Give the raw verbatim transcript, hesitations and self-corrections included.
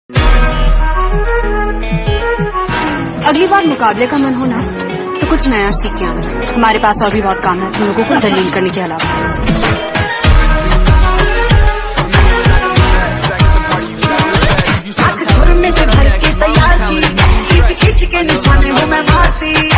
अगली बार मुकाबले का मन हो ना तो कुछ नया सीख के आना। हमारे पास और भी बहुत काम है तुम लोगों को दलील करने के अलावा। में से भर के तैयार की खींच खींच के निशाने हूँ मैं मारती।